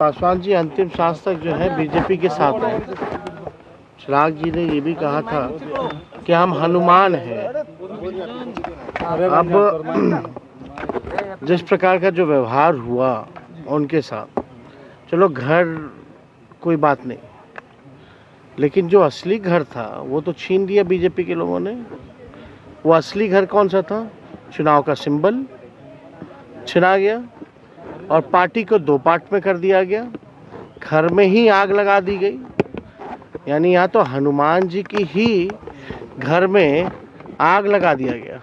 पासवान जी अंतिम सांस तक जो है बीजेपी के साथ रहे। चिराग जी ने ये भी कहा था कि हम हनुमान हैं। अब जिस प्रकार का जो व्यवहार हुआ उनके साथ, चलो घर कोई बात नहीं, लेकिन जो असली घर था वो तो छीन लिया बीजेपी के लोगों ने। वो असली घर कौन सा था? चुनाव का सिंबल छिना गया और पार्टी को दो पार्ट में कर दिया गया। घर में ही आग लगा दी गई। यानी यहाँ तो हनुमान जी की ही घर में आग लगा दिया गया।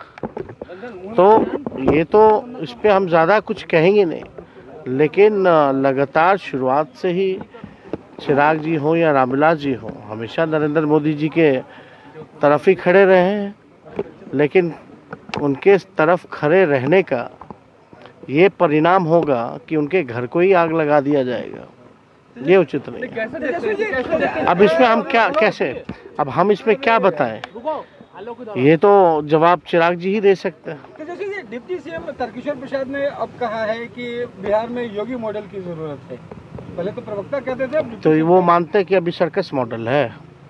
तो ये तो इस पे हम ज़्यादा कुछ कहेंगे नहीं, लेकिन लगातार शुरुआत से ही चिराग जी हो या रामविलास जी हो, हमेशा नरेंद्र मोदी जी के तरफ ही खड़े रहे हैं। लेकिन उनके तरफ खड़े रहने का ये परिणाम होगा कि उनके घर को ही आग लगा दिया जाएगा। ये उचित नहीं है। अब इसमें हम क्या कैसे, अब हम इसमें क्या बताएं? ये तो जवाब चिराग जी ही दे सकते हैं। जैसे डिप्टी सीएम तारकिशोर प्रसाद ने अब कहा है कि बिहार में योगी मॉडल की जरूरत है। पहले तो प्रवक्ता कहते थे, तो वो मानते हैं कि अभी सर्कस मॉडल है।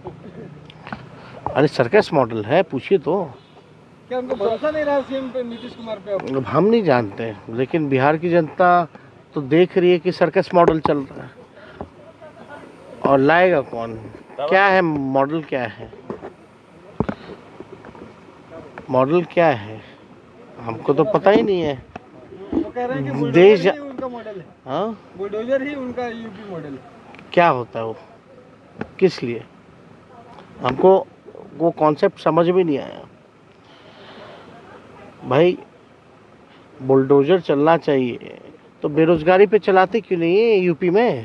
अरे सर्कस मॉडल है, पूछिए तो। क्या उनको भरोसा नहीं रहा सीएम पे, नीतीश कुमार पे? अब हम नहीं जानते, लेकिन बिहार की जनता तो देख रही है कि सर्कस मॉडल चल रहा है। और लाएगा कौन? क्या है मॉडल? क्या है मॉडल? क्या है हमको तो पता ही नहीं है। वो कह रहे हैं कि देश उनका मॉडल है। हाँ, बुलडोजर ही उनका यूपी मॉडल है। क्या होता है वो? किस लिए? हमको वो कॉन्सेप्ट समझ में नहीं आया भाई। बुलडोजर चलना चाहिए तो बेरोजगारी पे चलाते क्यों नहीं है यूपी में?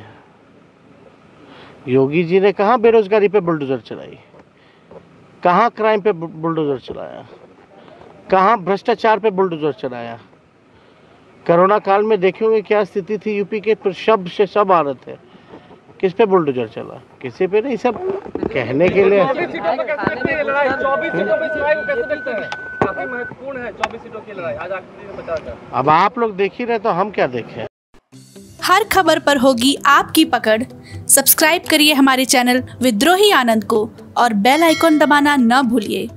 योगी जी ने कहाँ बेरोजगारी पे बुलडोजर चलाई? कहाँ क्राइम पे बुलडोजर चलाया? कहाँ भ्रष्टाचार पे बुलडोजर चलाया? कोरोना काल में देखेंगे क्या स्थिति थी यूपी के, पर शब्द से सब आ रहे थे। किस पे बुलडोजर चला? किसी पे नहीं। सब कहने के लिए। 24 सीटों पे कैसे देखते हैं लड़ाई? 24 सीटों पे लड़ाई को कैसे देखते हैं? काफी महत्वपूर्ण है 24 सीटों की लड़ाई। आज आखिरी दिन बचा है। अब आप लोग देख ही रहे तो हम क्या देखें? हर खबर पर होगी आपकी पकड़। सब्सक्राइब करिए हमारे चैनल विद्रोही आनंद को और बेल आइकॉन दबाना न भूलिए।